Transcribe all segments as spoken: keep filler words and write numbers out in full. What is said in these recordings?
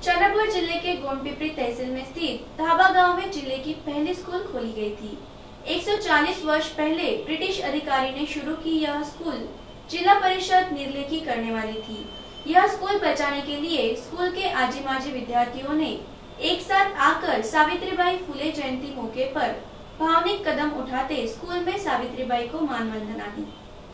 चंद्रपुर जिले के गोंडपिपरी तहसील में स्थित धाबा गांव में जिले की पहली स्कूल खोली गई थी। एक सौ चालीस वर्ष पहले ब्रिटिश अधिकारी ने शुरू की यह स्कूल जिला परिषद निर्लेखी करने वाली थी। यह स्कूल बचाने के लिए स्कूल के आजी माजी विद्यार्थियों ने एक साथ आकर सावित्रीबाई फुले जयंती मौके पर भावनिक कदम उठाते स्कूल में सावित्रीबाई को मान वंदना दी।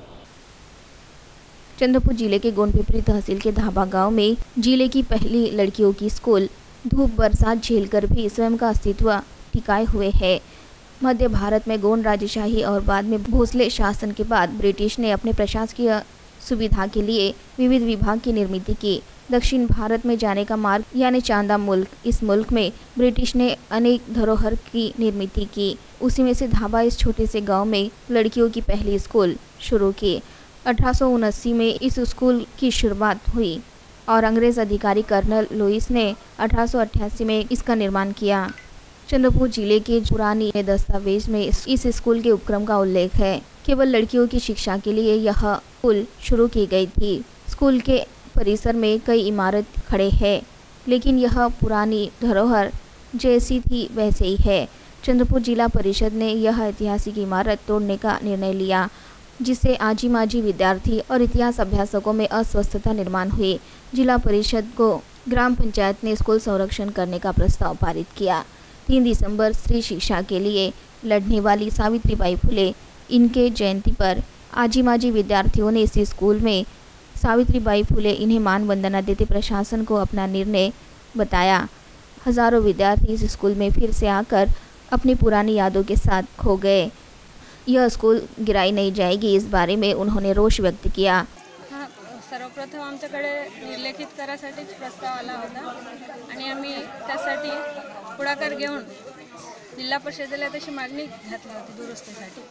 चंद्रपुर जिले के गोंडपिपरी तहसील के धाबा गांव में जिले की पहली लड़कियों की स्कूल धूप बरसात झेलकर भी स्वयं का अस्तित्व टिकाए हुए है। मध्य भारत में गोंड राजशाही और बाद में भोसले शासन के बाद ब्रिटिश ने अपने प्रशासकीय सुविधा के लिए विविध विभाग की निर्मित की। दक्षिण भारत में जाने का मार्ग यानी चांदा मुल्क, इस मुल्क में ब्रिटिश ने अनेक धरोहर की निर्मित की। उसी में से धाबा इस छोटे से गांव में लड़कियों की पहली स्कूल शुरू की। अठारह सौ उनासी में इस स्कूल की शुरुआत हुई और अंग्रेज अधिकारी कर्नल लुइस ने अठारह सौ अट्ठासी में इसका निर्माण किया। चंद्रपुर जिले के पुरानी दस्तावेज में इस स्कूल के उपक्रम का उल्लेख है। केवल लड़कियों की शिक्षा के लिए यह स्कूल शुरू की गई थी। स्कूल के परिसर में कई इमारत खड़े हैं, लेकिन यह पुरानी धरोहर जैसी थी वैसे ही है। चंद्रपुर जिला परिषद ने यह ऐतिहासिक इमारत तोड़ने का निर्णय लिया, जिससे आजी माजी विद्यार्थी और इतिहास अभ्यासकों में अस्वस्थता निर्माण हुई। जिला परिषद को ग्राम पंचायत ने स्कूल संरक्षण करने का प्रस्ताव पारित किया। तीन दिसंबर स्त्री शिक्षा के लिए लड़ने वाली सावित्रीबाई फुले इनके जयंती पर आजी माजी विद्यार्थियों ने इसी स्कूल में सावित्रीबाई फुले इन्हें मान वंदना देते प्रशासन को अपना निर्णय बताया। हजारों विद्यार्थी इस स्कूल में फिर से आकर अपनी पुरानी यादों के साथ खो गए। यह स्कूल गिराई नहीं जाएगी, इस बारे में उन्होंने रोष व्यक्त किया। हाँ, सर्वप्रथम आमच्याकडे निर्लेखित करासाठीच प्रस्ताव आला होता आणि आम्ही त्यासाठी पुढाकार घेऊन जिल्हा परिषदेला तशी मागणी घातली होती दुरुस्तीसाठी,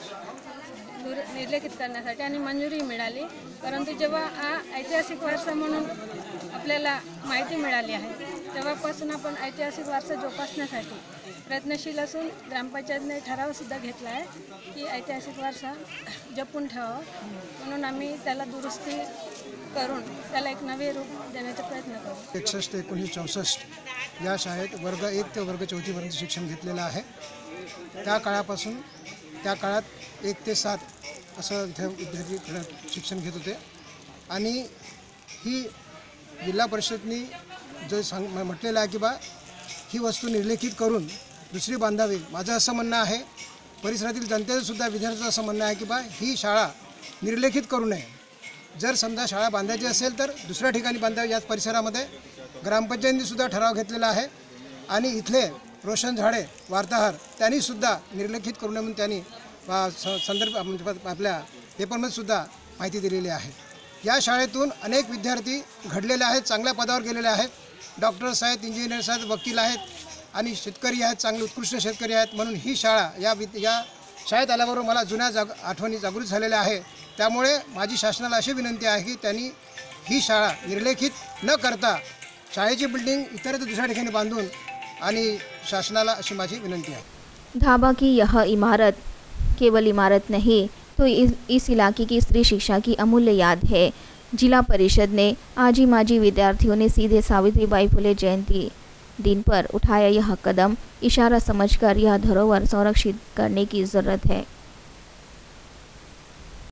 दूर निर्लेखित करण्यासाठी आणि मंजुरी मिळाली। परंतु जेव्हा हा ऐतिहासिक वारसा म्हणून आपल्याला माहिती मिळाली आहे, तेव्हापासून आपण ऐतिहासिक वारसा जोपासण्यासाठी प्रयत्नशील असून ग्रामपंचायतने ठरावसुद्धा घेतला आहे की ऐतिहासिक वारसा जपून ठेवावा, म्हणून आम्ही त्याला दुरुस्ती करून त्याला एक नवे रूप देण्याचा प्रयत्न करू। एकसष्ट एकोणीस चौसष्ट या शाळेत वर्ग एक ते वर्ग चौथीपर्यंत शिक्षण घेतलेलं आहे। त्या काळापासून त्या काळात एक ते सात असं इथे विद्यार्थी शिक्षण घेत होते आणि ही जिल्हा परिषदनी जो सांग म्हटलेलं आहे की बा ही वस्तू निर्लेखित करून दुसरी बांधावी। माझं असं म्हणणं आहे, परिसरातील जनतेचं सुद्धा विद्यार्थ्यांचं असं म्हणणं आहे की बा ही शाळा निर्लेखित करू नये। जर समजा शाळा बांधायची असेल तर दुसऱ्या ठिकाणी बांधावी। याच परिसरामध्ये ग्रामपंचायतीने सुद्धा ठराव घेतलेला आहे आणि इथले रोशन झाडे वार्ताहर त्यांनी सुद्धा निर्लेखित करू नये म्हणून त्यांनी संदर्भ म्हणजे आपल्या पेपरमध्ये सुद्धा माहिती दिलेली आहे। या शाळेतून अनेक विद्यार्थी घडलेले आहेत, चांगल्या पदावर गेलेले आहेत। डॉक्टर्स आहेत, इंजिनियर्स आहेत, वकील आहेत आणि शेतकरी आहेत, चांगले उत्कृष्ट शेतकरी आहेत। म्हणून ही शाळा या या शाळेत आल्याबरोबर मला जुन्या जाग आठवणी जागृत झालेल्या आहे। त्यामुळे माझी शासनाला अशी विनंती आहे की त्यांनी ही शाळा निर्लेखित न करता शाळेची बिल्डिंग इतर दुसऱ्या ठिकाणी बांधून आणि शासनाला अशी माझी विनंती आहे। धाबा की यह इमारत केवल इमारत नहीं तो इस, इस इलाके की स्त्री शिक्षा की अमूल्य याद है। जिला परिषद ने आजी माजी विद्यार्थियों ने सीधे सावित्रीबाई फुले जयंती दिन पर उठाया यह कदम इशारा समझकर यह धरोहर संरक्षित करने की ज़रूरत है।